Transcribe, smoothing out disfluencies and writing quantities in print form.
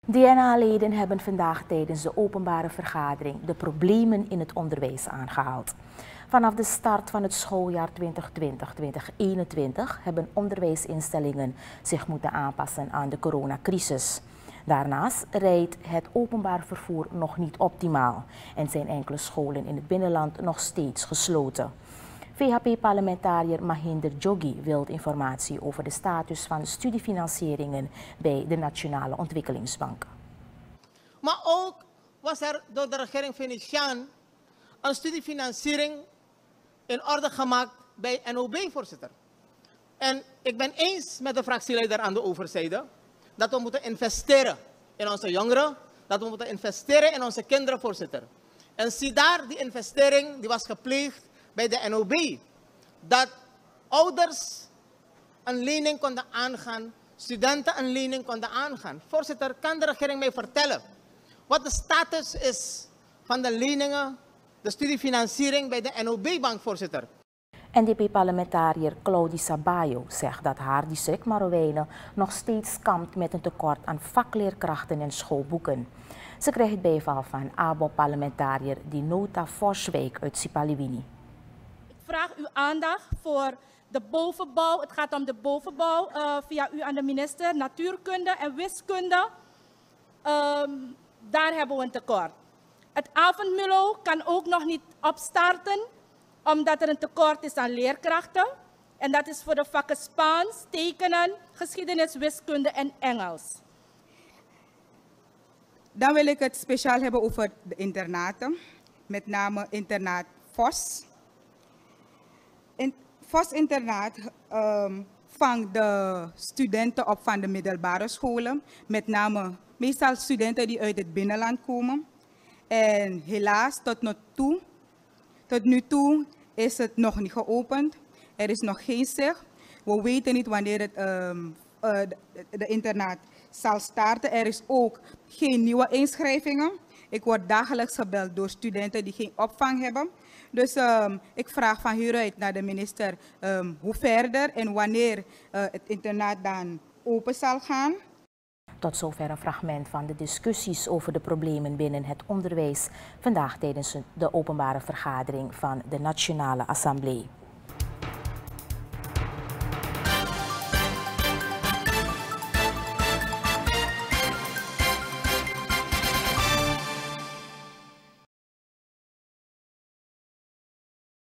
DNA-leden hebben vandaag tijdens de openbare vergadering de problemen in het onderwijs aangehaald. Vanaf de start van het schooljaar 2020-2021 hebben onderwijsinstellingen zich moeten aanpassen aan de coronacrisis. Daarnaast rijdt het openbaar vervoer nog niet optimaal en zijn enkele scholen in het binnenland nog steeds gesloten. VHP-parlementariër Mahinder Joggi wil informatie over de status van studiefinancieringen bij de Nationale Ontwikkelingsbank. Maar ook was er door de regering Venetiaan een studiefinanciering in orde gemaakt bij NOB, voorzitter. En ik ben eens met de fractieleider aan de overzijde dat we moeten investeren in onze jongeren, dat we moeten investeren in onze kinderen, voorzitter. En zie daar, die investering die was gepleegd bij de NOB, dat ouders een lening konden aangaan, studenten een lening konden aangaan. Voorzitter, kan de regering mij vertellen wat de status is van de leningen, de studiefinanciering bij de NOB-bank, voorzitter? NDP-parlementariër Claudie Sabayo zegt dat haar district Marowijnen nog steeds kampt met een tekort aan vakleerkrachten en schoolboeken. Ze krijgt bijval van ABO-parlementariër Dinota Forswijk uit Sipaliwini. Ik vraag uw aandacht voor de bovenbouw. Het gaat om de bovenbouw via u aan de minister. Natuurkunde en wiskunde. Daar hebben we een tekort. Het avondmullo kan ook nog niet opstarten, omdat er een tekort is aan leerkrachten. En dat is voor de vakken Spaans, tekenen, geschiedenis, wiskunde en Engels. Dan wil ik het speciaal hebben over de internaten, met name internaat Vos. Vos internaat vangt de studenten op van de middelbare scholen, met name meestal studenten die uit het binnenland komen. En helaas, tot nu toe is het nog niet geopend. Er is nog geen zicht. We weten niet wanneer de internaat zal starten. Er is ook geen nieuwe inschrijvingen. Ik word dagelijks gebeld door studenten die geen opvang hebben. Dus ik vraag van hieruit naar de minister hoe verder en wanneer het internaat dan open zal gaan. Tot zover een fragment van de discussies over de problemen binnen het onderwijs vandaag tijdens de openbare vergadering van de Nationale Assemblée.